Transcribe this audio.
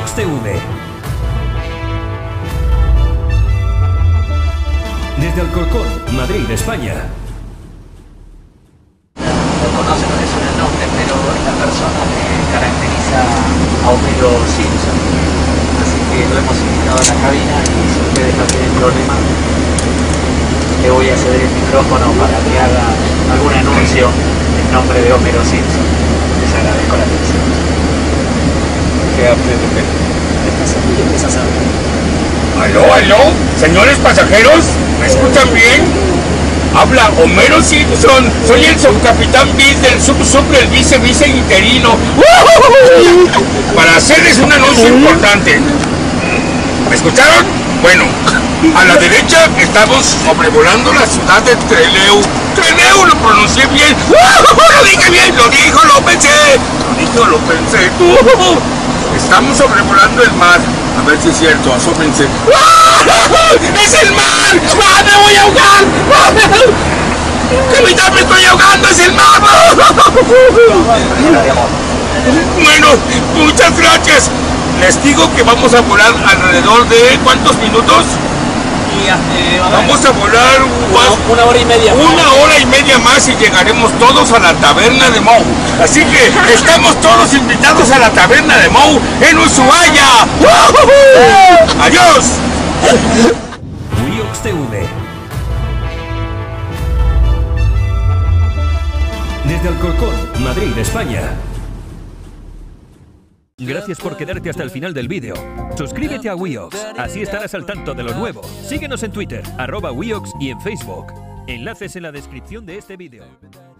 Wiox TV. Desde Alcorcón, Madrid, España. Lo conocen, no le suena el nombre, pero es la persona que caracteriza a Homero Simpson. Así que lo hemos invitado a la cabina y si ustedes no tienen problema, le voy a ceder el micrófono para que haga algún anuncio en nombre de Homero Simpson. Les agradezco la atención. ¿Aló, aló? Señores pasajeros, ¿me escuchan bien? Habla Homero Simpson, soy el subcapitán Bis del el vice interino. Para hacerles un anuncio importante. ¿Me escucharon? Bueno, a la derecha estamos sobrevolando la ciudad de Trelew. Trelew, lo pronuncié bien. Lo dije bien, lo dijo, lo pensé. Lo pensé. Estamos sobrevolando el mar. A ver si es cierto, asómense. ¡Es el mar! ¡Me voy a ahogar! ¡Capitán, me estoy ahogando! ¡Es el mar! Bueno, muchas gracias. Les digo que vamos a volar alrededor de ¿cuántos minutos? Vamos a volar una hora y media. Una hora y media más y llegaremos todos a la taberna de Moe. Así que estamos todos invitados a la taberna de Moe en Ushuaia. ¡Adiós! Wiox TV. Desde Alcorcón, Madrid, España. Gracias por quedarte hasta el final del vídeo. Suscríbete a Wiox, así estarás al tanto de lo nuevo. Síguenos en Twitter, @Wiox y en Facebook. Enlaces en la descripción de este vídeo.